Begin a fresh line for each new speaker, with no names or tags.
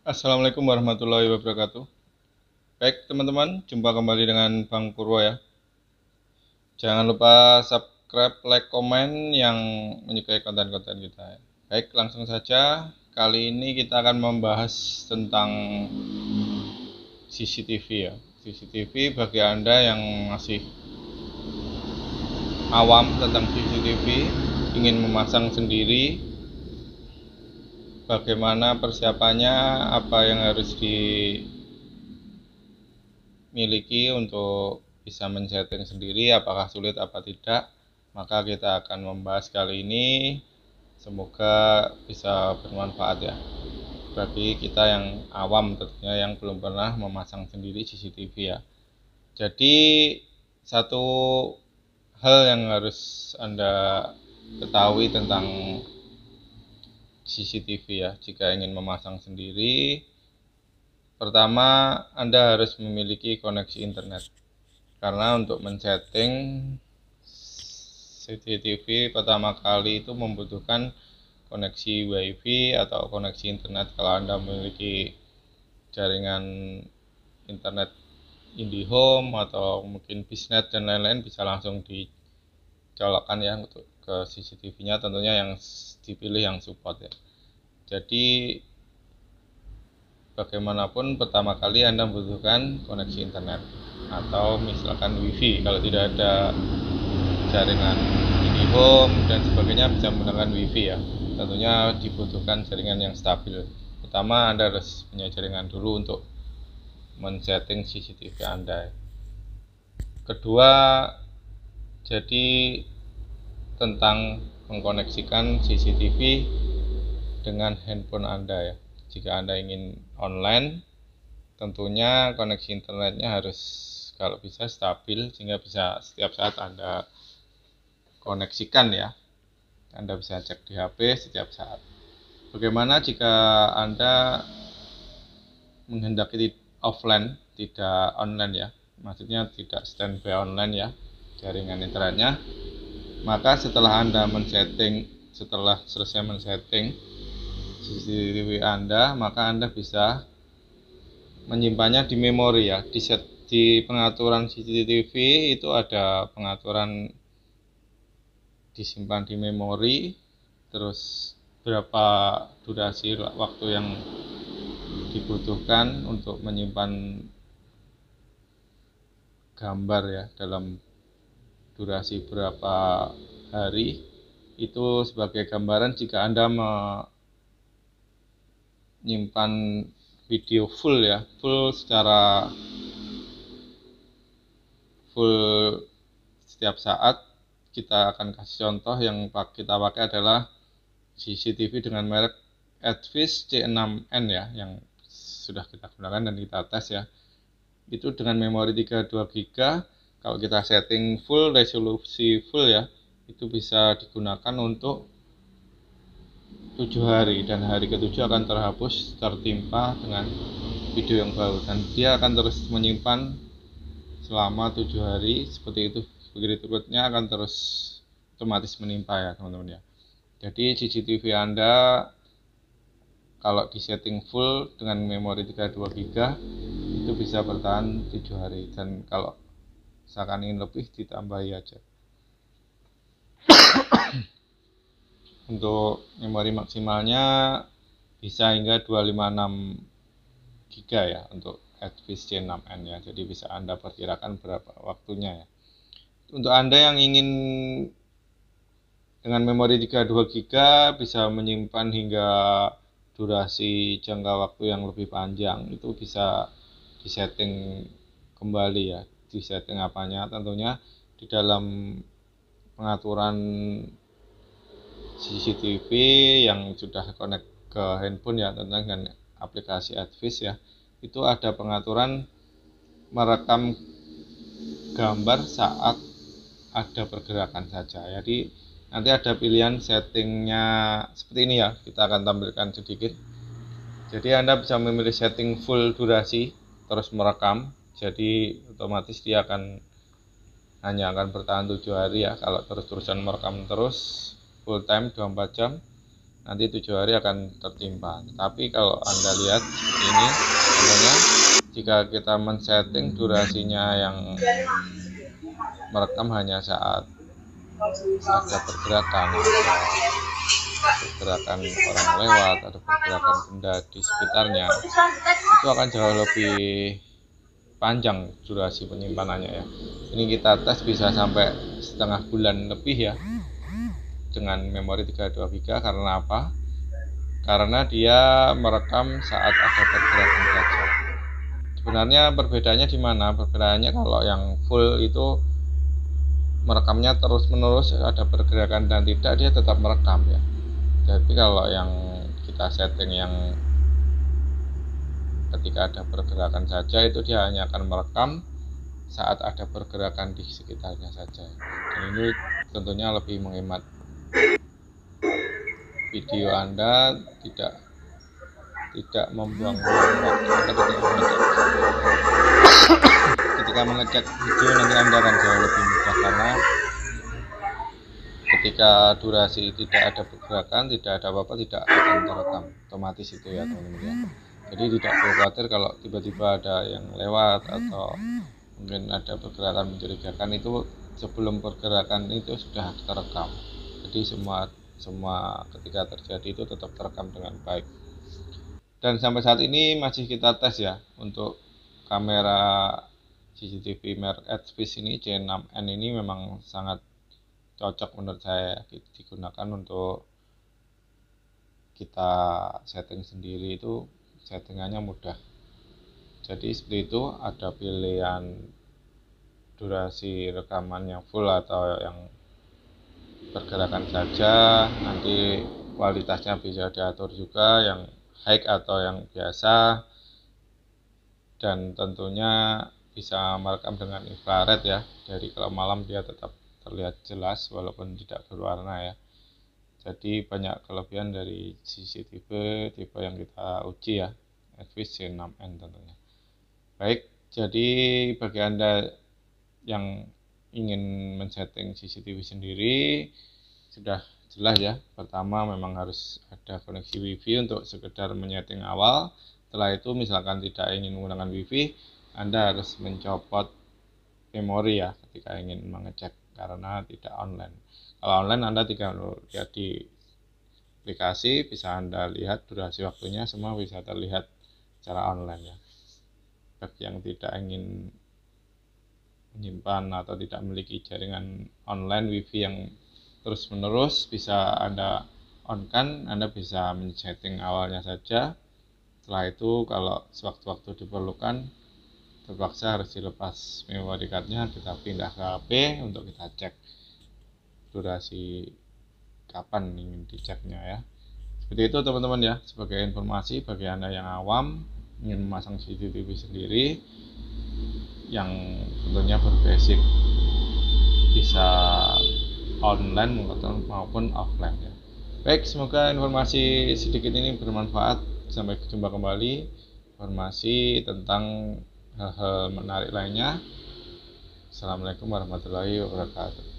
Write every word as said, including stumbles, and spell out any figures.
Assalamualaikum warahmatullahi wabarakatuh. Baik teman-teman, jumpa kembali dengan Bang Purwo ya. Jangan lupa subscribe, like, komen yang menyukai konten-konten kita. Baik, langsung saja. Kali ini kita akan membahas tentang C C T V ya. C C T V bagi Anda yang masih awam tentang C C T V, ingin memasang sendiri, bagaimana persiapannya, apa yang harus dimiliki untuk bisa men-setting sendiri, apakah sulit apa tidak, maka kita akan membahas kali ini. Semoga bisa bermanfaat ya bagi kita yang awam, tentunya yang belum pernah memasang sendiri C C T V ya. Jadi satu hal yang harus Anda ketahui tentang C C T V ya, jika ingin memasang sendiri, pertama Anda harus memiliki koneksi internet, karena untuk men-setting C C T V pertama kali itu membutuhkan koneksi WiFi atau koneksi internet. Kalau Anda memiliki jaringan internet IndiHome atau mungkin Bisnet dan lain-lain, bisa langsung dicolokkan ya untuk ke C C T V-nya, tentunya yang dipilih yang support ya. Jadi bagaimanapun pertama kali Anda membutuhkan koneksi internet atau misalkan WiFi. Kalau tidak ada jaringan IndiHome dan sebagainya, bisa menggunakan WiFi ya. Tentunya dibutuhkan jaringan yang stabil. Pertama Anda harus punya jaringan dulu untuk men-setting C C T V Anda. Kedua, jadi tentang mengkoneksikan C C T V dengan handphone Anda ya. Jika Anda ingin online, tentunya koneksi internetnya harus kalau bisa stabil sehingga bisa setiap saat Anda koneksikan ya. Anda bisa cek di H P setiap saat. Bagaimana jika Anda menghendaki offline, tidak online ya, maksudnya tidak standby online ya, jaringan internetnya? Maka setelah Anda men-setting, setelah selesai men-setting C C T V Anda, maka Anda bisa menyimpannya di memori ya. Di set di pengaturan C C T V itu ada pengaturan disimpan di memori, terus berapa durasi waktu yang dibutuhkan untuk menyimpan gambar ya dalam durasi berapa hari. Itu sebagai gambaran jika Anda menyimpan video full ya, full secara full setiap saat. Kita akan kasih contoh, yang kita pakai adalah C C T V dengan merek Edvis C enam N ya, yang sudah kita gunakan dan kita tes ya. Itu dengan memori tiga puluh dua giga, kalau kita setting full, resolusi full ya, itu bisa digunakan untuk tujuh hari, dan hari ketujuh akan terhapus tertimpa dengan video yang baru, dan dia akan terus menyimpan selama tujuh hari seperti itu. Begitu berikutnya akan terus otomatis menimpa ya teman-teman ya. Jadi C C T V Anda kalau di setting full dengan memori tiga puluh dua giga itu bisa bertahan tujuh hari, dan kalau misalkan ingin lebih ditambahi aja. Untuk memori maksimalnya bisa hingga dua ratus lima puluh enam giga ya untuk Edvis C enam N ya. Jadi bisa Anda perkirakan berapa waktunya ya. Untuk Anda yang ingin dengan memori tiga puluh dua giga bisa menyimpan hingga durasi jangka waktu yang lebih panjang, itu bisa disetting kembali ya. Disetting apanya? Tentunya di dalam pengaturan C C T V yang sudah connect ke handphone ya, tentunya dengan aplikasi Edvis ya, itu ada pengaturan merekam gambar saat ada pergerakan saja. Jadi nanti ada pilihan settingnya seperti ini ya, kita akan tampilkan sedikit. Jadi Anda bisa memilih setting full durasi terus merekam, jadi otomatis dia akan hanya akan bertahan tujuh hari ya. Kalau terus-terusan merekam terus full time dua puluh empat jam, nanti tujuh hari akan tertimpa. Tapi kalau Anda lihat seperti ini, contohnya jika kita men-setting durasinya yang merekam hanya saat ada pergerakan atau pergerakan orang lewat atau pergerakan benda di sekitarnya, itu akan jauh lebih panjang durasi penyimpanannya ya. Ini kita tes bisa sampai setengah bulan lebih ya dengan memori tiga puluh dua giga. Karena apa? Karena dia merekam saat ada pergerakan saja. Sebenarnya perbedaannya di mana? Perbedaannya kalau yang full itu merekamnya terus menerus, ada pergerakan dan tidak, dia tetap merekam ya. Jadi kalau yang kita setting yang ketika ada pergerakan saja, itu dia hanya akan merekam saat ada pergerakan di sekitarnya saja. Dan ini tentunya lebih menghemat video Anda, tidak tidak membuang waktu ketika mengecek ketika mengecek video. Nanti Anda akan jauh lebih mudah karena ketika durasi tidak ada pergerakan, tidak ada apa-apa, tidak akan terekam otomatis itu ya teman-teman ya. Jadi tidak perlu khawatir kalau tiba-tiba ada yang lewat atau mungkin ada pergerakan mencurigakan, itu sebelum pergerakan itu sudah terekam. Jadi semua semua ketika terjadi itu tetap terekam dengan baik. Dan sampai saat ini masih kita tes ya untuk kamera C C T V merek Edgefish ini C enam N ini memang sangat cocok menurut saya digunakan untuk kita setting sendiri. Itu settingannya mudah. Jadi seperti itu, ada pilihan durasi rekaman yang full atau yang pergerakan saja. Nanti kualitasnya bisa diatur juga, yang high atau yang biasa, dan tentunya bisa merekam dengan infrared ya. Jadi kalau malam dia tetap terlihat jelas walaupun tidak berwarna ya. Jadi banyak kelebihan dari C C T V tipe yang kita uji ya, Edgefish C enam N tentunya. Baik, jadi bagi Anda yang ingin men-setting C C T V sendiri sudah jelas ya. Pertama memang harus ada koneksi WiFi untuk sekedar menyeting awal. Setelah itu misalkan tidak ingin menggunakan WiFi, Anda harus mencopot memori ya ketika ingin mengecek karena tidak online. Kalau online Anda tinggal lihat di aplikasi, bisa Anda lihat durasi waktunya, semua bisa terlihat secara online ya. Bagi yang tidak ingin menyimpan atau tidak memiliki jaringan online WiFi yang terus menerus, bisa Anda on-kan. Anda bisa men-setting awalnya saja. Setelah itu kalau sewaktu-waktu diperlukan, terpaksa harus dilepas memory cardnya, kita pindah ke H P untuk kita cek durasi kapan ingin diceknya ya. Seperti itu teman-teman ya, sebagai informasi bagi Anda yang awam ingin memasang C C T V sendiri yang tentunya berbasic, bisa online maupun offline ya. Baik, semoga informasi sedikit ini bermanfaat. Sampai jumpa kembali informasi tentang hal-hal menarik lainnya. Assalamualaikum warahmatullahi wabarakatuh.